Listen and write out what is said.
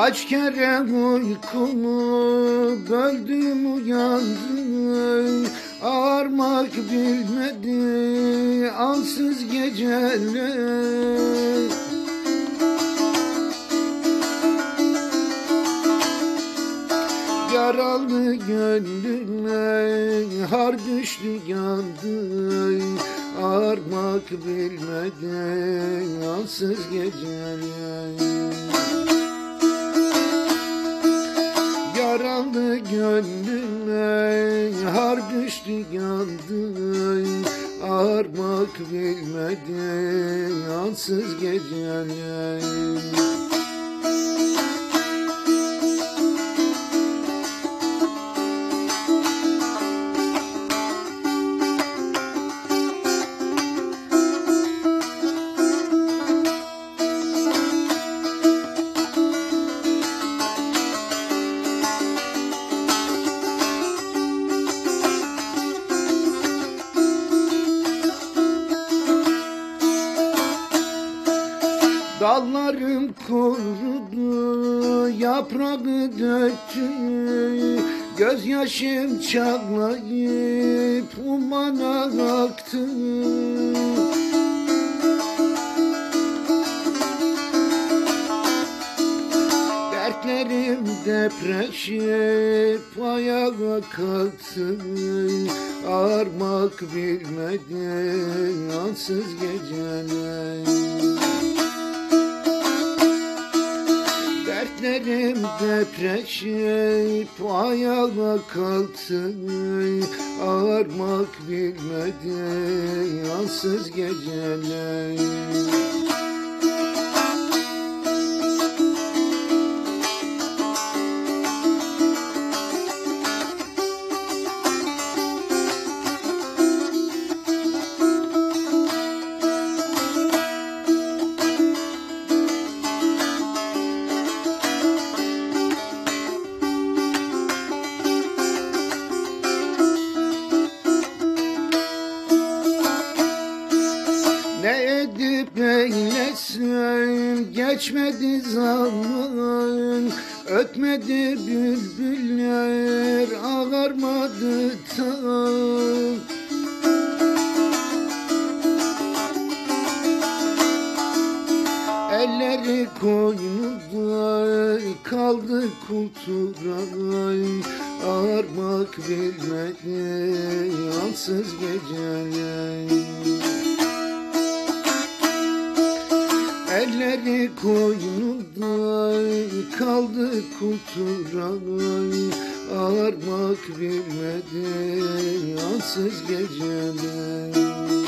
Kaç kere uykumu böldüm uyandım, ağarmak bilmedi ansız geceler. Yaralı gönlüme har düştü yandı, ağarmak bilmedi ansız geceler. Yaralı gönlüme har düştü yandı, ağarmak bilmedi ansız geceler. Dallarım kurudu, yaprağı döktü, gözyaşım çağlayıp umana aktı. Dertlerim depreşip ayağa kalktı, ağarmak bilmedi ansız geceler. Dertlerim depreşip ayağa kalktı, ağarmak bilmedi ansız geceler. Ne edip eylesem geçmedi zaman, ötmedi bülbüller ağarmadı tam. Elleri koynunda kaldı kulturay, ağarmak bilmedi ansız geceler. Elleri koynunda kaldı kulturay, ağarmak bilmedi ansız geceler.